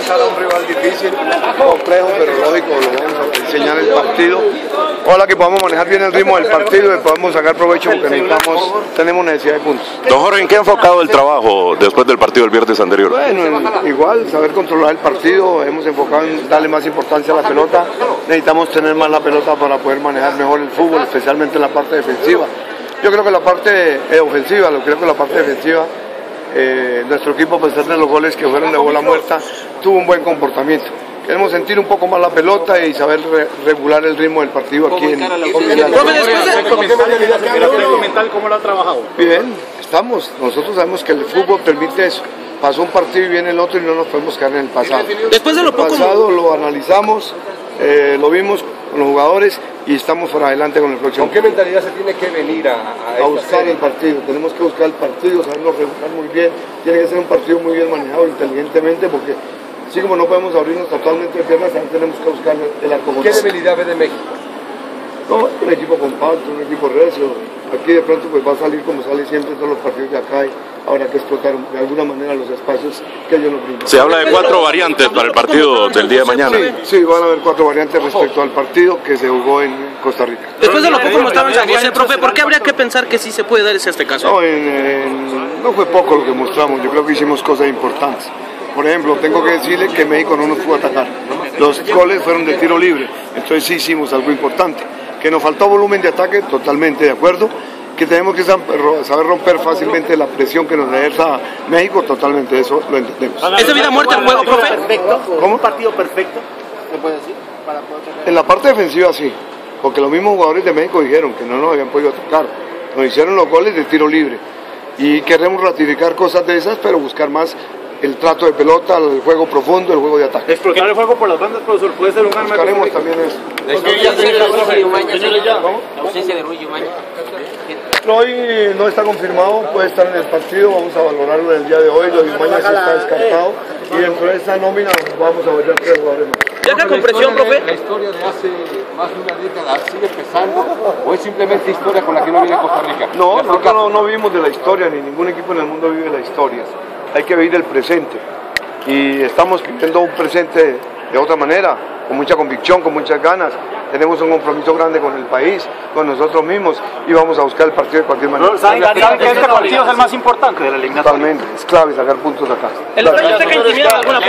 enfrentar a un rival difícil, complejo, pero lógico, lo vamos a enseñar el partido. Ojalá que podamos manejar bien el ritmo del partido y podamos sacar provecho porque tenemos necesidad de puntos. Don Jorge, ¿en qué ha enfocado el trabajo después del partido del viernes anterior? Bueno, igual, saber controlar el partido, hemos enfocado en darle más importancia a la pelota, necesitamos tener más la pelota para poder manejar mejor el fútbol, especialmente en la parte defensiva. Yo creo que la parte ofensiva, creo que la parte defensiva, nuestro equipo, a pesar de los goles que fueron de bola muerta, tuvo un buen comportamiento. Queremos sentir un poco más la pelota y saber regular el ritmo del partido aquí en la ¿Cómo lo ha trabajado? Bien, nosotros sabemos que el fútbol permite eso. Pasó un partido y viene el otro y no nos podemos quedar en el pasado. Después de lo poco, el pasado lo analizamos, lo vimos con los jugadores y estamos por adelante con el próximo. ¿Con qué mentalidad se tiene que venir a buscar el partido? Tenemos que buscar el partido, saberlo regular muy bien. Tiene que ser un partido muy bien manejado inteligentemente porque así como no podemos abrirnos totalmente de piernas, también tenemos que buscar el arco. ¿Qué debilidad ve de México? No, un equipo compacto, un equipo recio. Aquí de pronto pues va a salir como sale siempre en todos los partidos de acá y habrá que explotar de alguna manera los espacios que ellos nos brindan. Se habla de 4 variantes para el partido del día de mañana. Sí, van a haber 4 variantes respecto al partido que se jugó en Costa Rica. Después de lo poco mostrado en San José, profe, ¿por qué habría que pensar que sí se puede dar este caso? No, no fue poco lo que mostramos, yo creo que hicimos cosas importantes. Por ejemplo, tengo que decirle que México no nos pudo atacar. Los goles fueron de tiro libre, entonces sí hicimos algo importante. Que nos faltó volumen de ataque, totalmente de acuerdo. Que tenemos que saber romper fácilmente la presión que nos ejerza México, totalmente, eso lo entendemos. ¿Es de vida o muerte el juego, profe? ¿Cómo? ¿Un partido perfecto? ¿Se puede decir? En la parte defensiva sí, porque los mismos jugadores de México dijeron que no nos habían podido atacar. Nos hicieron los goles de tiro libre. Y queremos ratificar cosas de esas, pero buscar más el trato de pelota, el juego profundo, el juego de ataque. Explotar el juego por las bandas, profesor, puede ser un arma. Buscaremos también eso. La ausencia de Ruiz y Umaña. Hoy no está confirmado, puede estar en el partido, vamos a valorarlo en el día de hoy, lo de Umaña sí está descartado y dentro de esta nómina vamos a ver 3 jugadores más. ¿Llega con presión, profe? ¿La historia de hace más de una década sigue pesando o es simplemente historia con la que no viene Costa Rica? No, nosotros no vivimos de la historia, ni ningún equipo en el mundo vive de la historia. Hay que vivir del presente y estamos viviendo un presente de otra manera, con mucha convicción, con muchas ganas. Tenemos un compromiso grande con el país, con nosotros mismos y vamos a buscar el partido de cualquier manera. ¿Saben que este partido es el más importante de la eliminatoria? Totalmente, es clave sacar puntos acá. ¿El estadio está intimidado de alguna forma?